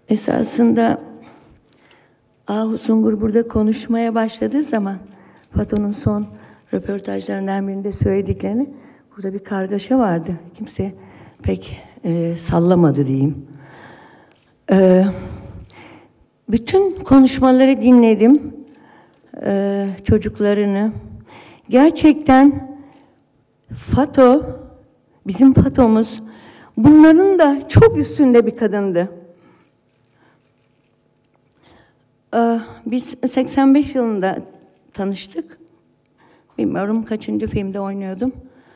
Esasında Ahu Sungur burada konuşmaya başladığı zaman Fato'nun son röportajlarından birinde söylediklerini, burada bir kargaşa vardı. Kimse pek sallamadı diyeyim. Bütün konuşmaları dinledim. Çocuklarını. Gerçekten Fato, bizim Fato'muz bunların da çok üstünde bir kadındı. Biz 85 yılında tanıştık. Bilmiyorum kaçıncı filmde oynuyordum.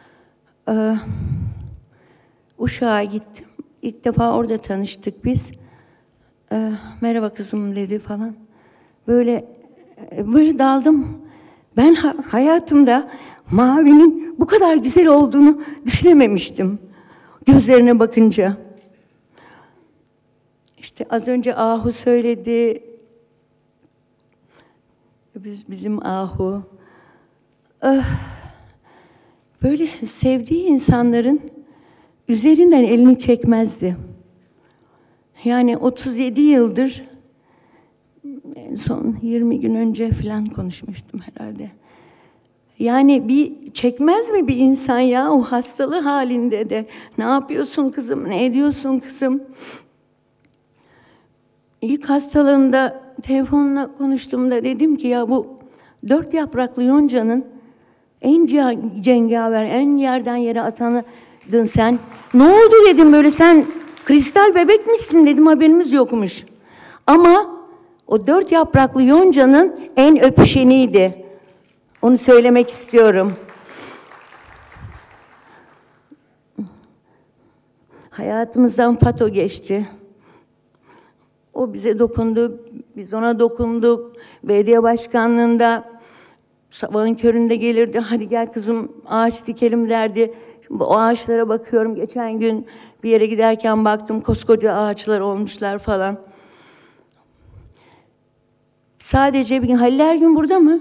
Uşak'a gittim. İlk defa orada tanıştık biz. Merhaba kızım dedi falan. Böyle daldım. Ben hayatımda Mavi'nin bu kadar güzel olduğunu düşünememiştim. Gözlerine bakınca. İşte az önce Ahu söyledi. Bizim Ahu. Böyle sevdiği insanların üzerinden elini çekmezdi. Yani 37 yıldır, en son 20 gün önce falan konuşmuştum herhalde. Yani bir çekmez mi bir insan ya o hastalığı halinde de? Ne yapıyorsun kızım, ne ediyorsun kızım? İlk hastalığında telefonla konuştuğumda dedim ki ya bu 4 yapraklı yoncanın en cengaver, en yerden yere atanıdın sen. Ne oldu dedim, böyle sen kristal bebekmişsin dedim, haberimiz yokmuş. Ama o 4 yapraklı yoncanın en öpüşeniydi. Onu söylemek istiyorum. Hayatımızdan Fato geçti. O bize dokundu, biz ona dokunduk. Belediye başkanlığında sabahın köründe gelirdi. Hadi gel kızım ağaç dikelim derdi. Şimdi o ağaçlara bakıyorum. Geçen gün bir yere giderken baktım, koskoca ağaçlar olmuşlar falan. Sadece bir gün, Halil Ergün burada mı?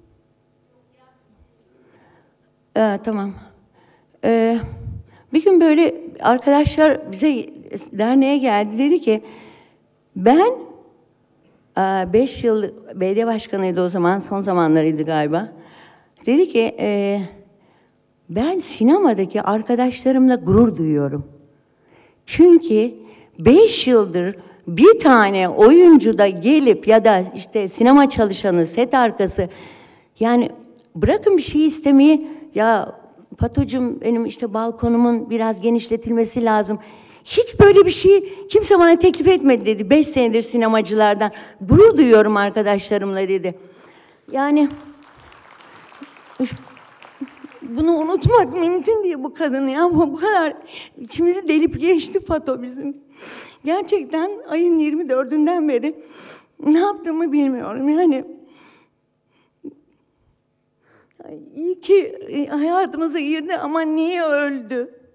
Tamam. Bir gün böyle arkadaşlar bize derneğe geldi. Dedi ki ben 5 yıl belediye başkanıydı o zaman, son zamanlarıydı galiba. Dedi ki ben sinemadaki arkadaşlarımla gurur duyuyorum. Çünkü 5 yıldır bir tane oyuncu da gelip ya da işte sinema çalışanı, set arkası, yani bırakın bir şey istemeyi, ya Fatocuğum benim işte balkonumun biraz genişletilmesi lazım. Hiç böyle bir şey kimse bana teklif etmedi dedi. 5 senedir sinemacılardan. Gurur duyuyorum arkadaşlarımla dedi. Yani bunu unutmak mümkün değil bu kadını ya. Bu kadar içimizi delip geçti Fato bizim. Gerçekten ayın 24'ünden beri ne yaptığımı bilmiyorum yani. İyi ki hayatımıza girdi ama niye öldü?